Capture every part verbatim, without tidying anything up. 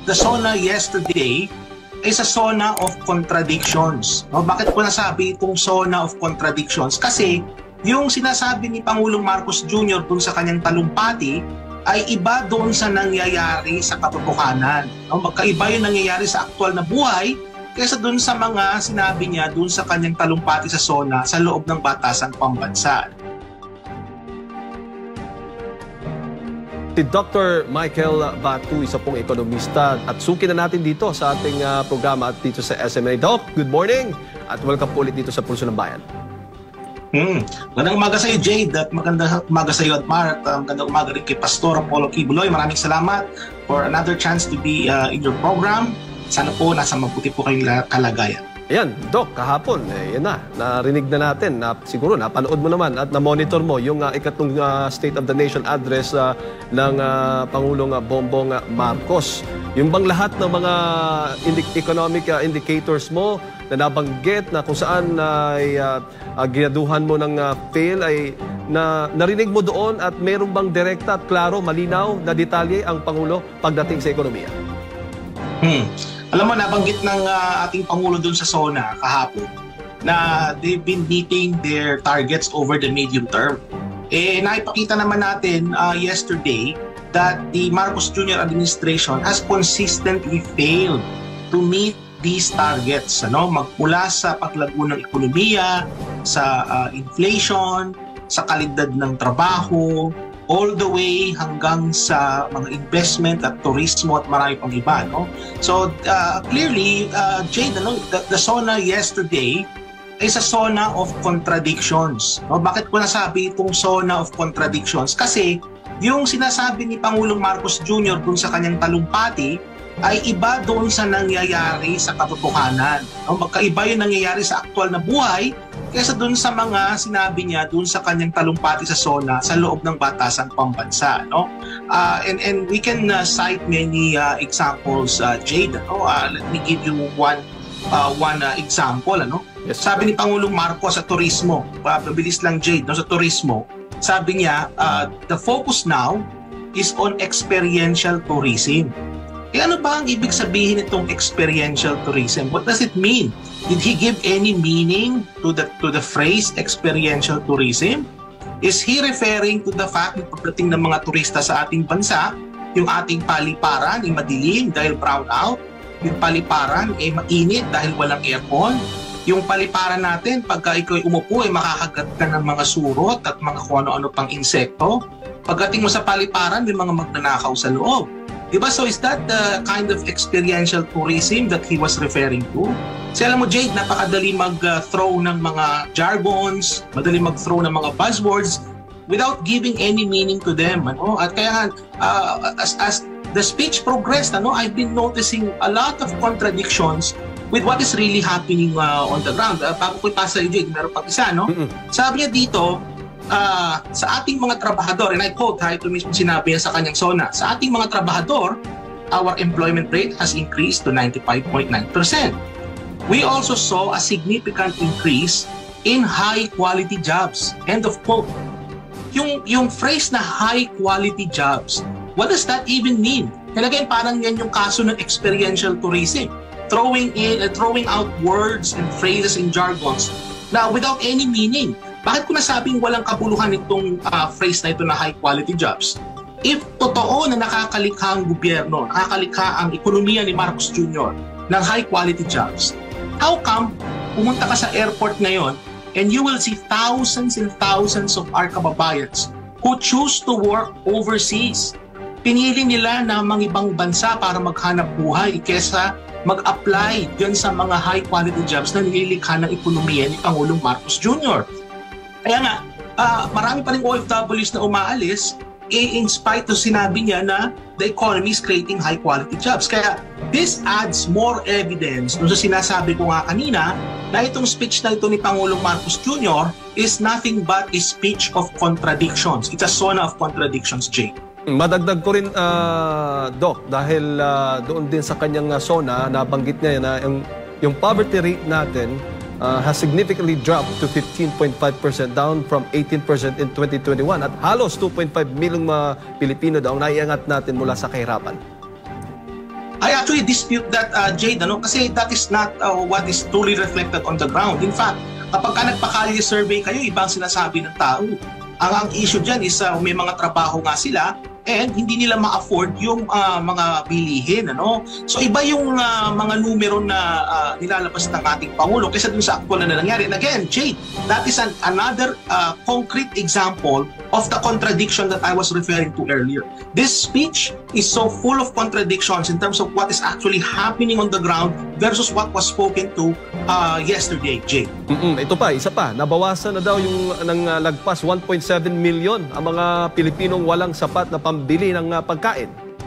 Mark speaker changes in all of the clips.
Speaker 1: the SONA yesterday is a SONA of contradictions. No? Bakit ko nasabi itong SONA of contradictions? Kasi yung sinasabi ni Pangulong Marcos Junior dun sa kanyang talumpati ay iba doon sa nangyayari sa katotohanan. No? Magkaiba yung nangyayari sa aktual na buhay kaysa doon sa mga sinabi niya doon sa kanyang talumpati sa SONA sa loob ng Batasan Pambansa.
Speaker 2: Si Doctor Michael Batu, isa pong ekonomista at suki na natin dito sa ating uh, programa at dito sa S M A. Doc, good morning at welcome po ulit dito sa Pulso ng Bayan.
Speaker 1: Hmm. Magandang umaga sa iyo, Jade, at magandang umaga sa iyo, Admar, at uh, magandang umaga rin kay Pastor Apollo Kibuloy. Maraming salamat for another chance to be uh, in your program. Sana po nasa mabuti po kayong kalagayan.
Speaker 2: Ayan, Doc, kahapon, eh, yan na, narinig na natin, na, siguro napanood mo naman at na-monitor mo yung uh, ikatlong uh, State of the Nation address uh, ng uh, Pangulong uh, Bongbong uh, Marcos. Yung bang lahat ng mga indi economic uh, indicators mo na nabanggit na kung saan uh, ay uh, uh, ginaduhan mo ng uh, fail ay na, narinig mo doon at meron bang direkta at klaro, malinaw na detalye ang Pangulo pagdating sa ekonomiya?
Speaker 1: Hmm. Alam mo, nabanggit ng uh, ating Pangulo dun sa SONA kahapon na they've been meeting their targets over the medium term. Eh, naipakita naman natin uh, yesterday that the Marcos Junior administration has consistently failed to meet these targets. Ano? Magmula sa paglago ng ekonomiya, sa uh, inflation, sa kalidad ng trabaho, all the way hanggang sa mga investment at turismo at marami pang iba. No? So uh, clearly, uh, Jade, ano, the, the SONA yesterday is a SONA of contradictions. No? Bakit ko nasabi itong SONA of contradictions? Kasi yung sinasabi ni Pangulong Marcos Junior dun sa kanyang talumpati ay iba doon sa nangyayari sa katotohanan. No? Magkaiba yung nangyayari sa aktual na buhay kaysa doon sa mga sinabi niya doon sa kanyang talumpati sa SONA sa loob ng Batasan Pambansa. No? Uh, and, and we can uh, cite many uh, examples, uh, Jade. No? Uh, let me give you one, uh, one uh, example. Ano?
Speaker 2: Yes.
Speaker 1: Sabi ni Pangulong Marcos sa turismo, uh, mabilis lang, Jade, no? Sa turismo, sabi niya, uh, the focus now is on experiential tourism. Eh ano ba ang ibig sabihin itong experiential tourism? What does it mean? Did he give any meaning to the to the phrase experiential tourism? Is he referring to the fact na pagdating ng mga turista sa ating bansa, yung ating paliparan ay madilim dahil brown out, yung paliparan ay mainit dahil walang aircon, yung paliparan natin pagka ikaw ay umupo ay makakagat ka ng mga surot at mga kung ano-ano pang insekto, pagdating mo sa paliparan may mga magnanakaw sa loob. Diba? So is that the kind of experiential tourism that he was referring to? Kasi alam mo, Jade, napakadali mag-throw ng mga jargons, madali mag-throw ng mga buzzwords without giving any meaning to them. Ano? At kaya uh, as, as the speech progressed, ano, I've been noticing a lot of contradictions with what is really happening uh, on the ground. Uh, bago ko ipasa yung Jade, meron pang isa, no? Mm-hmm. Sabi niya dito, Uh, sa ating mga trabahador, and I quote, ha, ito mismo sinabi niya sa kanyang SONA, sa ating mga trabahador, our employment rate has increased to ninety-five point nine percent. We also saw a significant increase in high-quality jobs. End of quote. Yung, yung phrase na high-quality jobs, what does that even mean? Kaya parang yan yung kaso ng experiential tourism. Throwing, in, uh, throwing out words and phrases and jargons na without any meaning. Bakit ko nasabing walang kabuluhan itong uh, phrase na ito na high-quality jobs? If totoo na nakakalikha ang gobyerno, nakakalikha ang ekonomiya ni Marcos Junior ng high-quality jobs, how come pumunta ka sa airport ngayon and you will see thousands and thousands of our kababayans who choose to work overseas? Pinili nila na mga ibang bansa para maghanap buhay kesa mag-apply dyan sa mga high-quality jobs na nililikha ng ekonomiya ni Pangulong Marcos Junior Kaya nga, uh, marami pa rin O F Ws na umaalis eh, in spite of sinabi niya na the economy is creating high-quality jobs. Kaya this adds more evidence dun sa sinasabi ko nga kanina na itong speech na ito ni Pangulong Marcos Junior is nothing but a speech of contradictions. It's a SONA of contradictions, Jay.
Speaker 2: Madagdag ko rin, uh, Doc, dahil uh, doon din sa kanyang uh, SONA, nabanggit niya na yung, yung poverty rate natin Uh, has significantly dropped to fifteen point five percent, down from eighteen percent in twenty twenty-one. At halos two point five milyong mga Pilipino daw naiangat natin mula sa kahirapan.
Speaker 1: I actually dispute that, uh, Jade, ano? Kasi that is not uh, what is truly reflected on the ground. In fact, kapag ka nagpa-kalye survey kayo, ibang sinasabi ng tao. Ang, ang issue dyan is uh, may mga trabaho nga sila and hindi nila ma-afford yung uh, mga bilihin. Ano? So iba yung uh, mga numero na uh, nilalabas ng ating Pangulo kaysa dun sa actual na nangyari. And again, Jade, that is an, another uh, concrete example of the contradiction that I was referring to earlier. This speech is so full of contradictions in terms of what is actually happening on the ground versus what was spoken to uh, yesterday, Jade.
Speaker 2: Mm-mm, ito pa, isa pa, nabawasan na daw yung ng uh, lagpas one point seven million ang mga Pilipinong walang sapat na pambili ng uh, pagkain.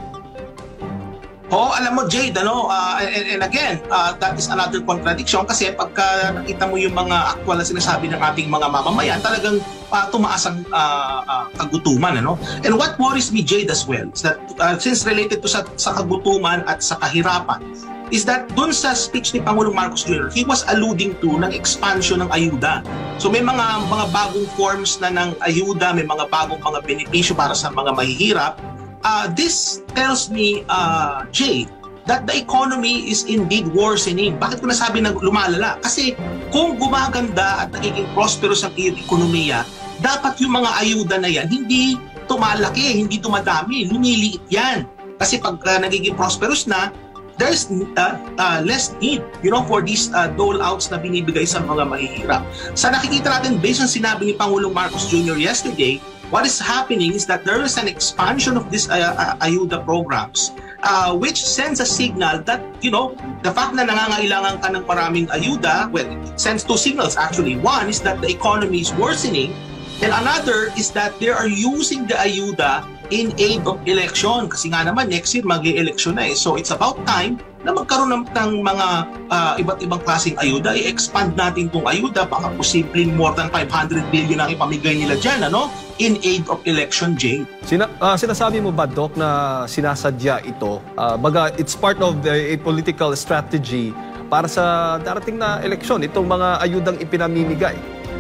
Speaker 1: Oo, alam mo, Jade, ano, uh, and, and again, uh, that is another contradiction kasi pagka nakita mo yung mga actual na sinasabi ng ating mga mamamayan, talagang uh, tumaas ang uh, uh, kagutuman. Ano? And what worries me, Jade, as well, is that uh, since related to sa, sa kagutuman at sa kahirapan, is that dun sa speech ni Pangulong Marcos Junior, he was alluding to ng expansion ng ayuda. So may mga mga bagong forms na ng ayuda, may mga bagong mga benepisyo para sa mga mahihirap. Uh, this tells me, uh, Jay, that the economy is indeed worsening. Bakit ko nasabi na lumalala? Kasi kung gumaganda at nagiging prosperous ang iyong ekonomiya, dapat yung mga ayuda na yan, hindi tumalaki, hindi tumadami, lumiliit yan. Kasi pag uh, nagiging prosperous na, there's uh, uh, less need, you know, for these uh, dole-outs na binibigay sa mga mahihirap. Sa nakikita natin, based on sinabi ni Pangulong Marcos Junior yesterday, what is happening is that there is an expansion of these uh, uh, ayuda programs uh, which sends a signal that, you know, the fact na nangangailangan ka ng maraming ayuda, well, it sends two signals actually. One is that the economy is worsening, and another is that they are using the ayuda in aid of election. Kasi nga naman, next year mag-e-election na eh. So it's about time na magkaroon ng, ng mga uh, iba't ibang klaseng ayuda. I-expand natin itong ayuda. Baka posibleng more than five hundred billion ang ipamigay nila dyan, ano? In aid of election, Jay.
Speaker 2: Sina uh, sinasabi mo ba, Doc, na sinasadya ito? Uh, baga, it's part of the, a political strategy para sa darating na eleksyon, itong mga ayudang ipinamimigay.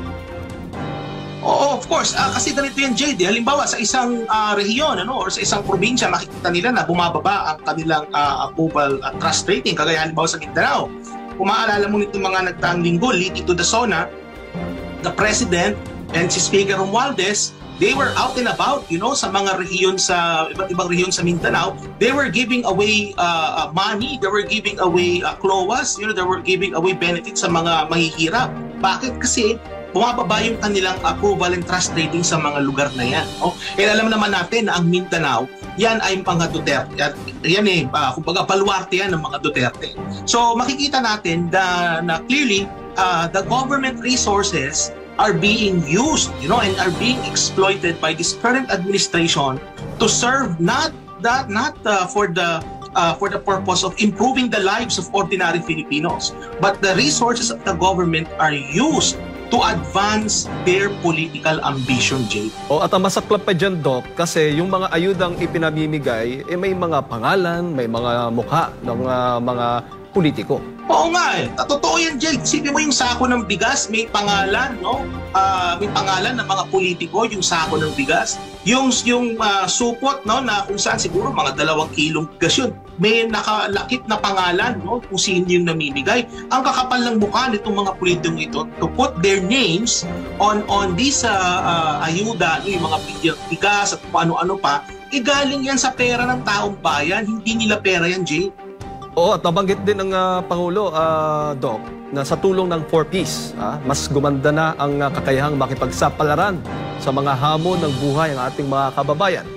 Speaker 1: Oo, of course. Uh, kasi ganito yan, J D. Halimbawa, sa isang uh, rehiyon ano, or sa isang probinsya, makikita nila na bumababa ang kanilang uh, approval uh, trust rating. Kagaya halimbawa sa Mindanao. Kung maaalala mo nitong mga nagtaang linggo, leading to the SONA, the President and si Speaker Romualdez, they were out and about, you know, sa mga rehiyon sa, iba't ibang rehiyon sa Mindanao. They were giving away uh, money, they were giving away uh, cloas, you know, they were giving away benefits sa mga mahihirap. Bakit? Kasi bumababa yung kanilang approval and trust rating sa mga lugar na yan. Oh. Eh alam naman natin na ang Mindanao, yan ay mga Duterte. Yan, yan eh, uh, kumbaga baluarte yan ng mga Duterte. So makikita natin na, na clearly uh, the government resources are being used, you know, and are being exploited by this current administration to serve not that not uh, for the uh, for the purpose of improving the lives of ordinary Filipinos, but the resources of the government are used to advance their political ambition, Jay.
Speaker 2: O at ang masaklap pa dyan, Doc, kasi yung mga ayudang ipinamimigay, eh, may mga pangalan, may mga mukha ng uh, mga politiko.
Speaker 1: Oo nga eh. Totoo yan, Jay. Sipin mo yung sako ng bigas, may pangalan, no? Uh, may pangalan ng mga politiko, yung sako ng bigas. Yung, yung uh, supot, no, na kung saan siguro mga dalawang kilong bigas yun. May nakalakip na pangalan, no, kung sino yung namimigay. Ang kakapal ng mukha nitong mga politikong ito to put their names on on this uh, uh, ayuda, no, yung mga bigas at kung ano-ano pa, eh galing yan sa pera ng taong bayan. Hindi nila pera yan, Jay.
Speaker 2: Oo, at nabanggit din ng uh, Pangulo, uh, Doc, na sa tulong ng four Ps, ah, mas gumanda na ang uh, kakayahang makipagsapalaran sa mga hamon ng buhay ng ating mga kababayan.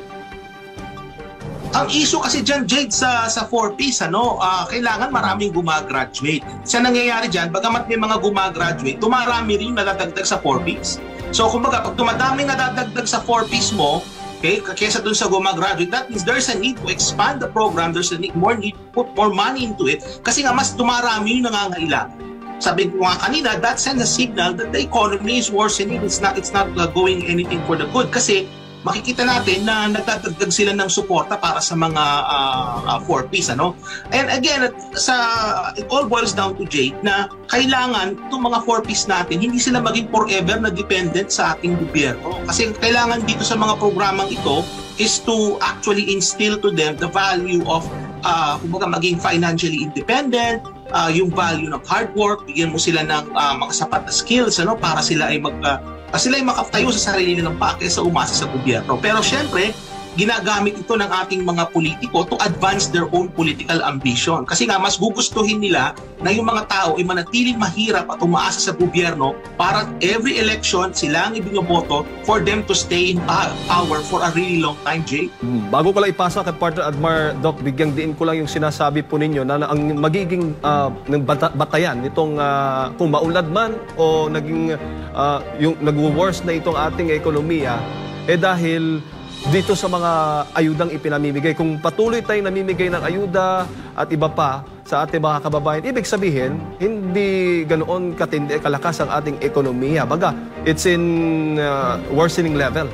Speaker 1: Ang issue kasi dyan, Jade, sa, sa four Ps, ano, uh, kailangan maraming gumagraduate. Sa nangyayari dyan, bagamat may mga gumagraduate, tumarami rin nadadagdag sa four Ps. So, kumbaga, pag tumadami nadadagdag sa four Ps mo, okay, kaysa dun sa gumagraduate, that means there's a need to expand the program, there's a need, more need to put more money into it, kasi nga mas tumarami yung nangangailangan. Sabi ko nga kanina, that sends a signal that the economy is worsening, it's not, it's not uh, going anything for the good, kasi makikita natin na nagdadagdag sila ng suporta para sa mga uh, uh, four Ps, ano? And again, sa, it all boils down to Jake na kailangan itong mga four Ps natin, hindi sila maging forever na dependent sa ating gobyerno. Kasi kailangan dito sa mga programang ito is to actually instill to them the value of uh, kumbaga maging financially independent, uh, yung value ng hard work, bigyan mo sila ng uh, mga sapat na skills ano para sila ay mag uh, sila ay makatayo sa sarili nilang paa kaysa umasa sa gobyerno. Pero syempre, ginagamit ito ng ating mga politiko to advance their own political ambition. Kasi nga, mas gugustuhin nila na yung mga tao ay manatiling mahirap at umaasa sa gobyerno para every election sila ang ibinoboto for them to stay in power for a really long time, Jay.
Speaker 2: Hmm. Bago ko lang ipasa kay Partner Admar, Doc, bigyang diin ko lang yung sinasabi po ninyo na, na ang magiging uh, ng bata, batayan nitong uh, kung maunlad man o naging uh, yung nag-worse na itong ating ekonomiya, eh dahil dito sa mga ayudang ipinamimigay. Kung patuloy tayong namimigay ng ayuda at iba pa sa ating mga kababayan, ibig sabihin, hindi ganoon katindi kalakas ang ating ekonomiya. Baga, it's in uh, worsening level.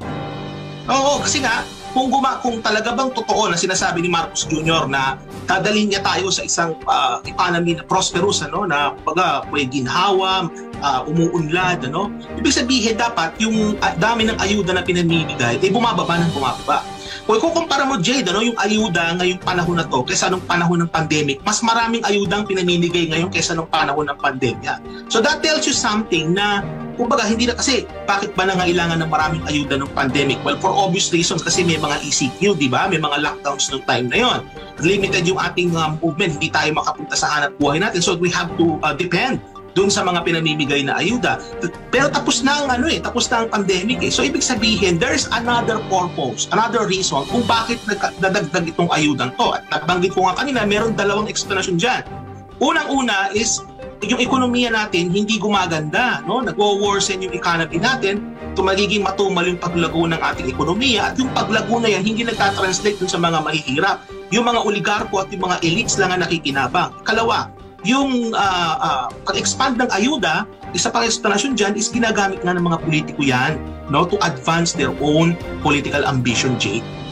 Speaker 1: Oo, kasi nga, kung, guma, kung talaga bang totoo na sinasabi ni Marcos Junior na dadalhin niya tayo sa isang uh, economy na prosperous, ano, na baga may ginhawa, uh, umuunlad, ano, ibig sabihin dapat yung uh, dami ng ayuda na pinamimigay ay bumababa ng bumababa. Kung ikukumpara mo, Jade, ano, yung ayuda ngayong panahon na to kaysa nung panahon ng pandemic, mas maraming ayudang pinamimigay ngayon kaysa nung panahon ng pandemya. So that tells you something na kumbaga, hindi na kasi, bakit ba nangailangan ng maraming ayuda ng pandemic? Well, for obvious reasons, kasi may mga E C Q, di ba? May mga lockdowns noong time na yon. Limited yung ating uh, movement, hindi tayo makapunta sa hanap buhay natin. So we have to uh, depend doon sa mga pinamimigay na ayuda. Pero tapos na ang ano eh, tapos na ang pandemic eh. So ibig sabihin, there's another purpose, another reason kung bakit nadagdag itong ayudang to. At nabanggit ko nga kanina, meron dalawang explanation dyan. Unang-una is, yung ekonomiya natin hindi gumaganda, no? Nagwo-worsen yung economy natin, to magiging matumal yung paglago ng ating ekonomiya, at yung paglago na yan hindi nagtatranslate dun sa mga mahihirap. Yung mga oligarko at yung mga elites lang ang nakikinabang. Kalawa, yung uh, uh, pag-expand ng ayuda, isa pang explanation dyan is ginagamit nga ng mga politiko yan, no, to advance their own political ambition, Jake.